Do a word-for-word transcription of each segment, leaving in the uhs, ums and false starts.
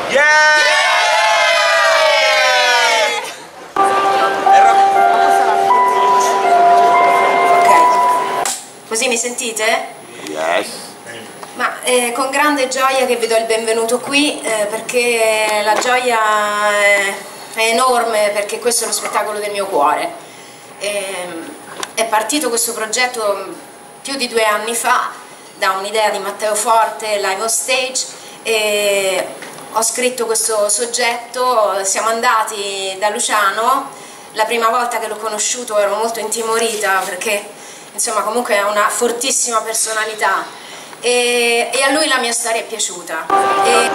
Yeah! Ok, così mi sentite? Yes. Ma eh, con grande gioia che vi do il benvenuto qui, eh, perché la gioia è, è enorme, perché questo è lo spettacolo del mio cuore. E, è partito questo progetto più di due anni fa da un'idea di Matteo Forte, Live on Stage, e ho scritto questo soggetto. Siamo andati da Luciano, la prima volta che l'ho conosciuto ero molto intimorita perché insomma comunque ha una fortissima personalità e, e a lui la mia storia è piaciuta. E...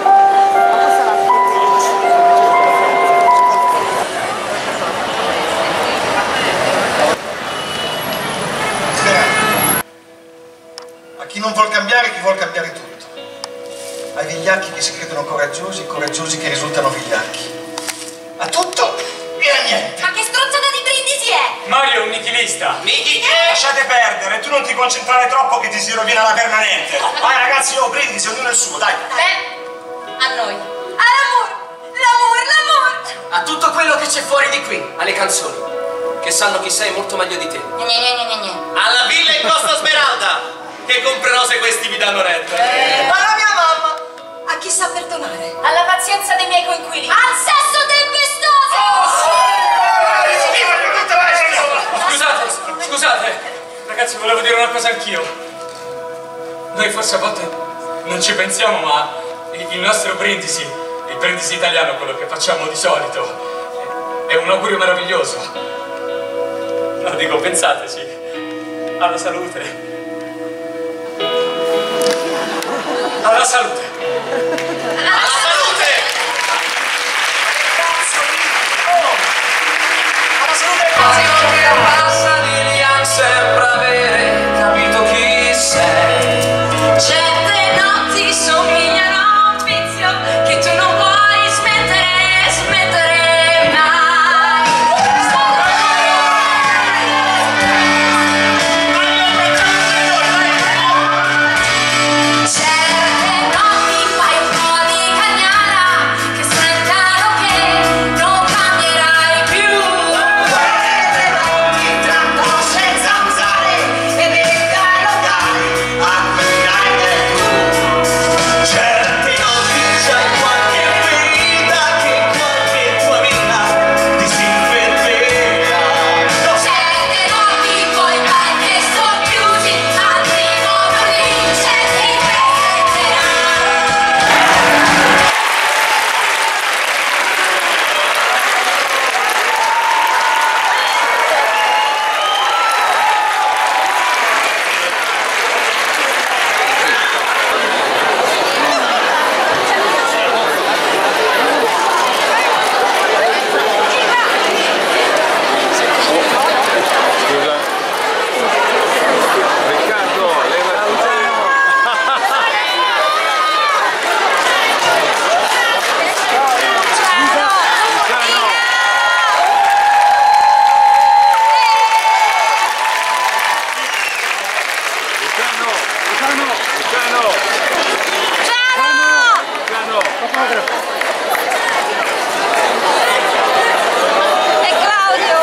A chi non vuol cambiare, chi vuol cambiare tutto. Ai vigliacchi che si credono coraggiosi, coraggiosi che risultano vigliacchi. A tutto e a niente. Ma che stronzata di brindisi è? Mario è un nichilista. Nichi che? Lasciate perdere, tu non ti concentrare troppo che ti si rovina la permanente. Vai ragazzi, io brindisi, ognuno il suo, dai. Beh, a noi. All'amore, l'amore, l'amore. A tutto quello che c'è fuori di qui, alle canzoni, che sanno chi sei molto meglio di te. Gne, gne, gne, gne, gne. Alla villa in Costa Smeralda, che comprerò se questi mi danno retta. Eh. Alla mia mamma. A chi sa perdonare? Alla pazienza dei miei coinquilini. Al sesso tempestoso! Scusate, scusate. Ragazzi, volevo dire una cosa anch'io. Noi forse a volte non ci pensiamo, ma il nostro brindisi, il brindisi italiano, quello che facciamo di solito, è un augurio meraviglioso. No, dico, pensateci. Alla salute. Alla salute. Alla salute! Alla salute! Quasi non ti passa di Lian sempre avere capito chi sei. Certe notti somigliano a un vizio che tu non puoi smettere, smettere mai. Certe notti fai un po' di cagnara che sentano che non cambierai più. Quelle notti tra cose zanzare e becca locali a cui hai del tu. Certe notti c'hai qualche ferita che qualche tua vita ti si infetterà. Certe notti poi vai che sono chiusi, altri modo vince chi perderà. Riccardo, leva il E Claudio!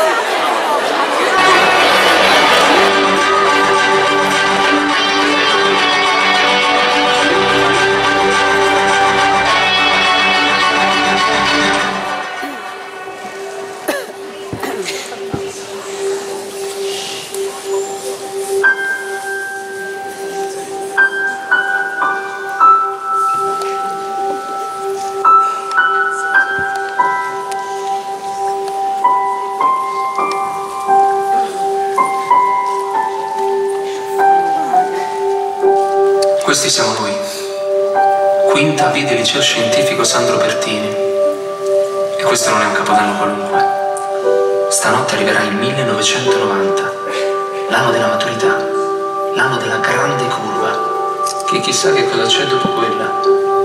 Questi siamo noi. Quinta V del liceo scientifico Sandro Pertini. E questo non è un capodanno qualunque. Stanotte arriverà il millenovecentonovanta, l'anno della maturità, l'anno della grande curva, che chissà che cosa c'è dopo quella.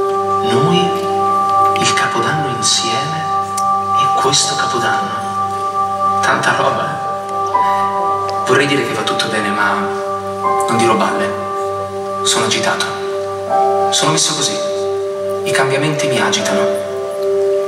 Noi, il capodanno insieme e questo capodanno. Tanta roba. Vorrei dire che va tutto bene, ma non dirò balle. Sono agitato. Sono messo così. I cambiamenti mi agitano.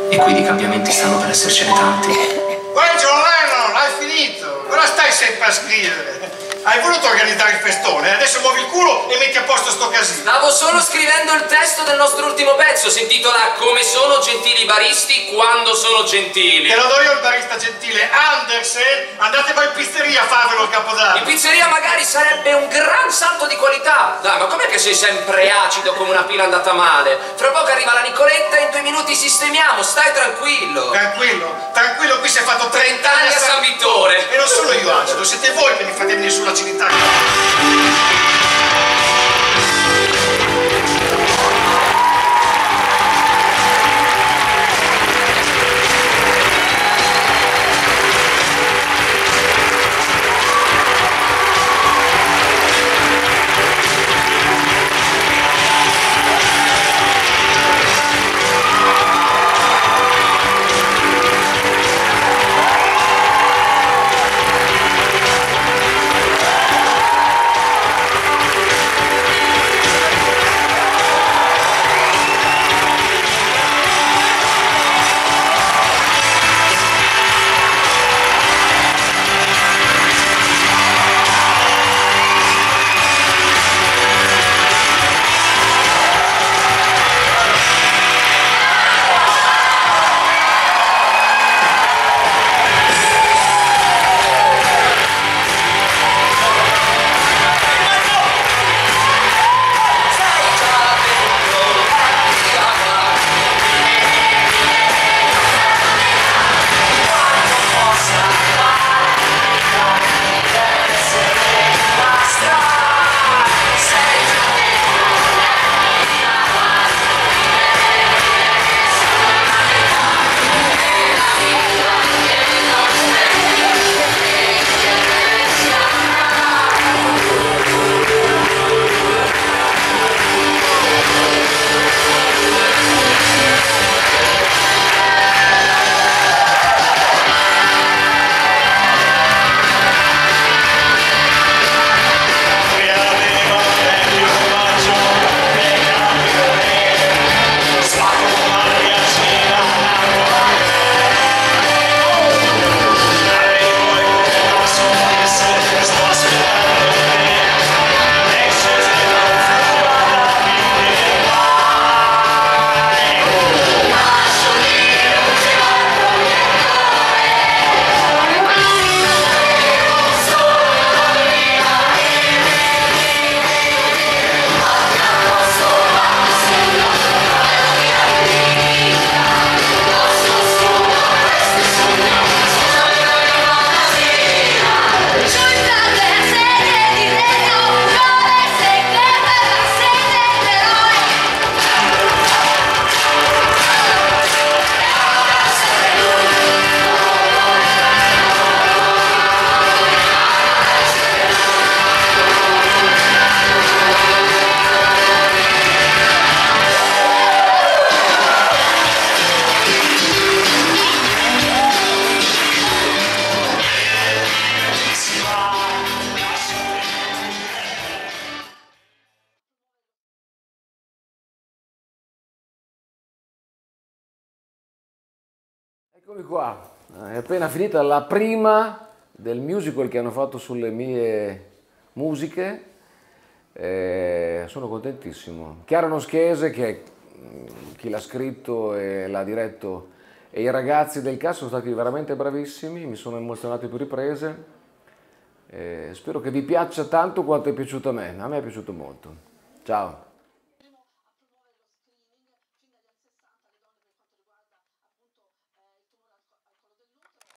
e qui di cambiamenti stanno per essercene tanti. Uè Giovanni, hai finito? Ora stai sempre a scrivere. Hai voluto organizzare il festone, adesso muovi il culo e metti a posto sto casino. Stavo solo scrivendo il testo del nostro ultimo pezzo, si intitola Come sono gentili i baristi quando sono gentili. Te lo do io il barista gentile, Andersen, andate poi in pizzeria a farvelo il capodanno. In pizzeria magari sarebbe un gran salto di qualità. Dai, ma com'è che sei sempre acido come una pila andata male? Fra poco arriva la Nicoletta e in due minuti sistemiamo, stai tranquillo. Tranquillo, tranquillo, qui si è fatto trenta anni a San Vittore. E non sono io acido, siete voi che mi fate venire sulla civiltà. Eccomi qua, è appena finita la prima del musical che hanno fatto sulle mie musiche, eh, sono contentissimo. Chiara Noschese, che è chi l'ha scritto e l'ha diretto, e i ragazzi del cast sono stati veramente bravissimi, mi sono emozionato più riprese, eh, spero che vi piaccia tanto quanto è piaciuto a me, a me è piaciuto molto. Ciao!